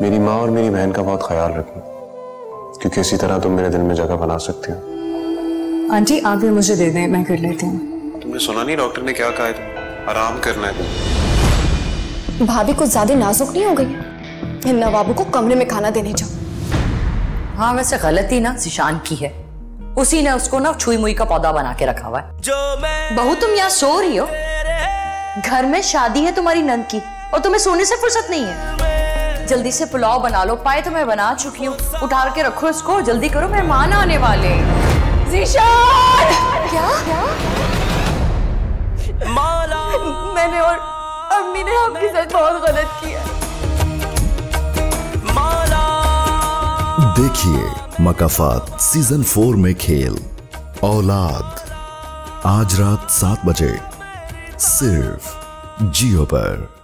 मेरी माँ और मेरी बहन का बहुत ख्याल रखना, क्योंकि इसी तरह तुम मेरे दिल में जगह बना सकती हो। आंटी आप भी मुझे दे दें, मैं कर लेती हूँ। तुमने सुना नहीं डॉक्टर ने क्या कहा है? तुम आराम करना है तुम। भाभी कुछ ज्यादा नाजुक नहीं हो गई? इन नवाबों को कमरे में खाना देने जाओ। हाँ वैसे गलती ना जिशान की है, उसी ने उसको ना छुई मुई का पौधा बना के रखा हुआ है। बहू तुम यहाँ सो रही हो, घर में शादी है तुम्हारी नंद की और तुम्हें सोने से फुर्सत नहीं है। जल्दी से पुलाव बना लो, पाए तो मैं बना चुकी हूँ, उठा के रखो इसको, जल्दी करो मेहमान आने वाले। ज़ीशान! क्या? मैंने और अम्मी ने आपके साथ बहुत गलत किया। देखिए मकाफात सीजन 4 में खेल औलाद आज रात 7 बजे सिर्फ जियो पर।